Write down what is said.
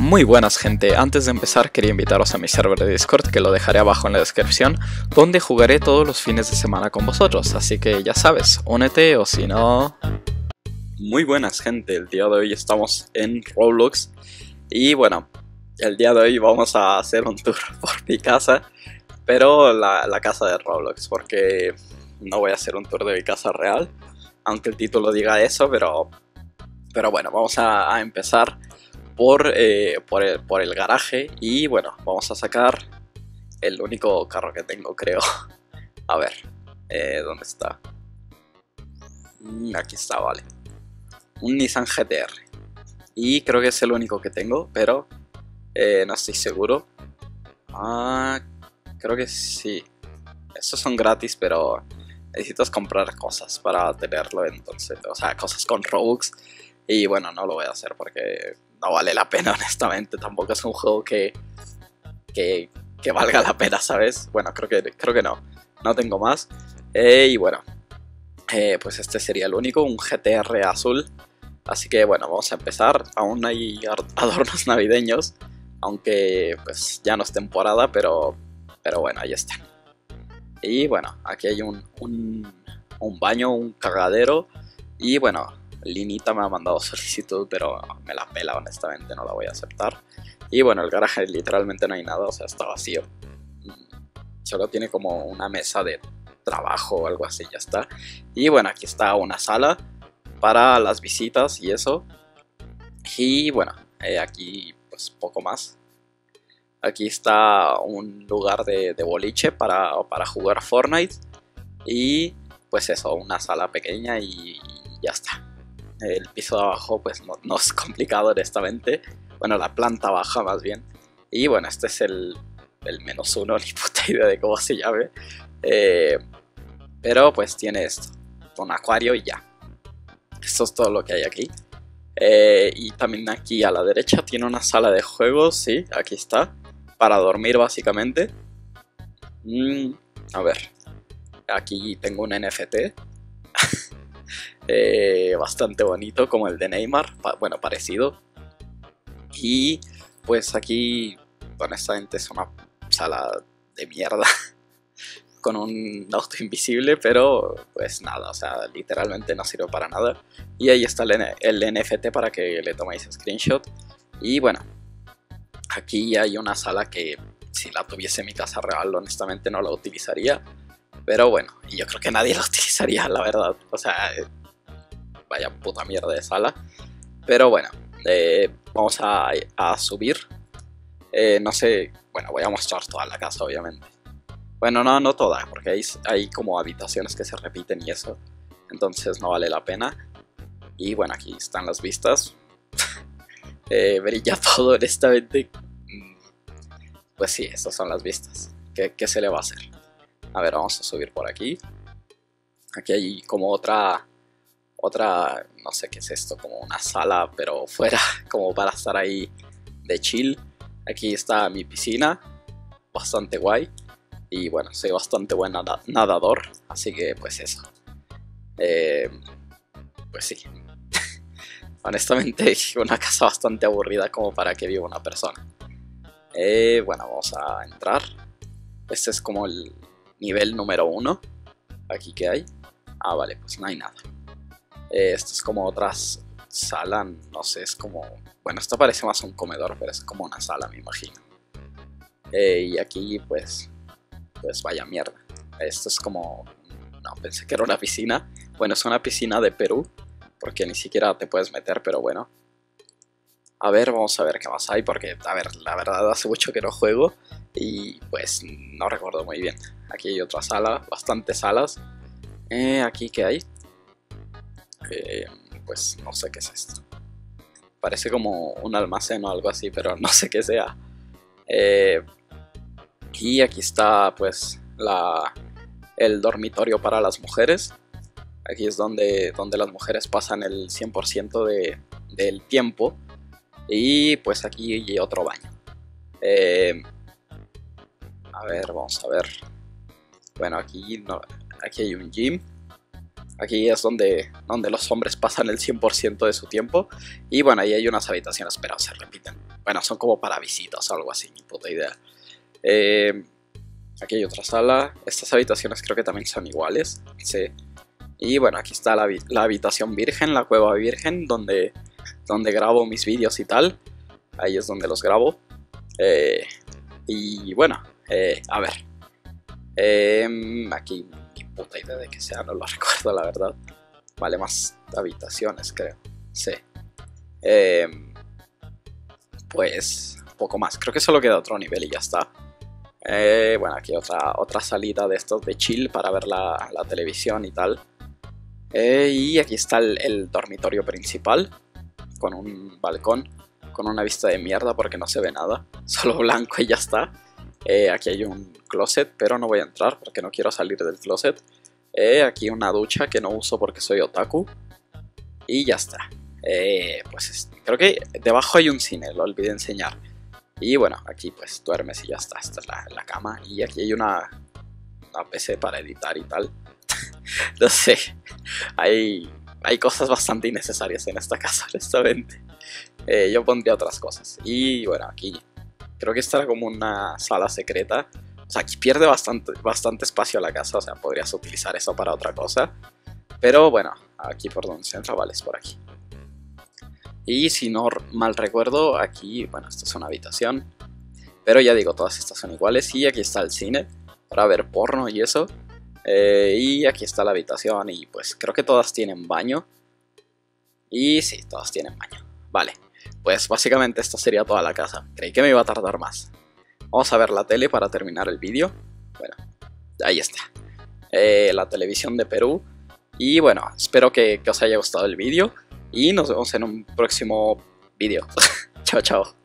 Muy buenas gente, antes de empezar quería invitaros a mi server de Discord que lo dejaré abajo en la descripción, donde jugaré todos los fines de semana con vosotros, así que ya sabes, únete o si no... Muy buenas gente, el día de hoy estamos en Roblox y bueno, el día de hoy vamos a hacer un tour por mi casa, pero la casa de Roblox, porque no voy a hacer un tour de mi casa real, aunque el título diga eso, pero bueno, vamos a empezar por el garaje y bueno, vamos a sacar el único carro que tengo, creo. A ver, ¿dónde está? Aquí está, vale. Un Nissan GTR. Y creo que es el único que tengo, pero no estoy seguro. Creo que sí. Estos son gratis, pero necesitas comprar cosas para tenerlo, entonces, o sea, cosas con Robux. Y bueno, no lo voy a hacer porque no vale la pena, honestamente. Tampoco es un juego que valga la pena, ¿sabes? Bueno, creo que no. No tengo más. Y bueno, pues este sería el único, un GTR azul. Así que bueno, vamos a empezar. Aún hay adornos navideños, aunque pues ya no es temporada, pero bueno, ahí están. Y bueno, aquí hay un baño, un cagadero. Y bueno, Linita me ha mandado solicitud, pero me la pela, honestamente, no la voy a aceptar. Y bueno, el garaje literalmente no hay nada, o sea, está vacío. Solo tiene como una mesa de trabajo o algo así, ya está. Y bueno, aquí está una sala para las visitas y eso. Y bueno, aquí pues poco más. Aquí está un lugar de boliche para jugar Fortnite. Y pues eso, una sala pequeña y ya está. El piso de abajo pues no es complicado, honestamente. Bueno, la planta baja más bien. Y bueno, este es el -1, ni puta idea de cómo se llame. Pero pues tiene esto, un acuario y ya. Esto es todo lo que hay aquí. Y también aquí a la derecha tiene una sala de juegos, sí, aquí está. Para dormir básicamente. A ver, aquí tengo un NFT. Bastante bonito, como el de Neymar, bueno, parecido. Y pues aquí, honestamente, es una sala de mierda con un auto invisible, pero pues nada, o sea, literalmente no sirve para nada. Y ahí está el NFT para que le toméis screenshot. Y bueno, aquí hay una sala que si la tuviese en mi casa real, honestamente no la utilizaría. Pero bueno, y yo creo que nadie la utilizaría, la verdad. O sea, vaya puta mierda de sala. Pero bueno, vamos a subir. No sé, bueno, voy a mostrar toda la casa, obviamente. Bueno, no toda, porque hay como habitaciones que se repiten y eso. Entonces no vale la pena. Y bueno, aquí están las vistas. Brilla todo, honestamente. Pues sí, estas son las vistas. ¿Qué se le va a hacer? A ver, vamos a subir por aquí. Aquí hay como otra, no sé qué es esto, como una sala, pero fuera, como para estar ahí de chill. Aquí está mi piscina, bastante guay. Y bueno, soy bastante buen nadador, así que pues eso. Pues sí. Honestamente, una casa bastante aburrida como para que viva una persona. Bueno, vamos a entrar. Este es como el nivel número 1. Aquí que hay. Vale, pues no hay nada. Esto es como otra sala, no sé, es como... Bueno, esto parece más un comedor, pero es como una sala, me imagino. Y aquí pues vaya mierda. Esto es como... No, pensé que era una piscina. Bueno, es una piscina de Perú, porque ni siquiera te puedes meter, pero bueno. A ver, vamos a ver qué más hay, porque, a ver, la verdad hace mucho que no juego y pues no recuerdo muy bien. Aquí hay otra sala, bastantes salas. Aquí qué hay. Pues no sé qué es esto. Parece como un almacén o algo así, pero no sé qué sea. Y aquí está pues el dormitorio para las mujeres. Aquí es donde las mujeres pasan el 100% del tiempo. Y pues aquí hay otro baño. A ver, vamos a ver. Bueno, aquí hay un gym. Aquí es donde los hombres pasan el 100% de su tiempo. Y bueno, ahí hay unas habitaciones, pero se repiten. Bueno, son como para visitas o algo así, ni puta idea. Aquí hay otra sala. Estas habitaciones creo que también son iguales. Sí. Y bueno, aquí está la habitación virgen, la cueva virgen, donde grabo mis vídeos y tal. Ahí es donde los grabo. Y bueno, a ver. Aquí ni puta idea de que sea, no lo recuerdo la verdad. Vale, más habitaciones creo. Sí. Pues poco más. Creo que solo queda otro nivel y ya está. Bueno, aquí otra salida de estos de chill para ver la televisión y tal. Y aquí está el dormitorio principal, con un balcón, con una vista de mierda porque no se ve nada, solo blanco y ya está. Aquí hay un closet, pero no voy a entrar porque no quiero salir del closet. Aquí una ducha que no uso porque soy otaku. Y ya está. Pues creo que debajo hay un cine, lo olvidé enseñar. Y bueno, aquí pues duermes y ya está, esta es la cama. Y aquí hay una PC para editar y tal. No sé, hay cosas bastante innecesarias en esta casa, honestamente. Yo pondría otras cosas. Y bueno, aquí creo que esta era como una sala secreta. O sea, aquí pierde bastante espacio la casa, o sea, podrías utilizar eso para otra cosa. Pero bueno, aquí por donde se entra, vale, es por aquí. Y si no mal recuerdo, aquí, bueno, esta es una habitación. Pero ya digo, todas estas son iguales. Y aquí está el cine para ver porno y eso. Y aquí está la habitación y pues creo que todas tienen baño. Y sí, todas tienen baño. Vale, pues básicamente esta sería toda la casa. Creí que me iba a tardar más. Vamos a ver la tele para terminar el vídeo. Bueno, ahí está. La televisión de Perú. Y bueno, espero que os haya gustado el vídeo. Y nos vemos en un próximo vídeo. Chao, chao.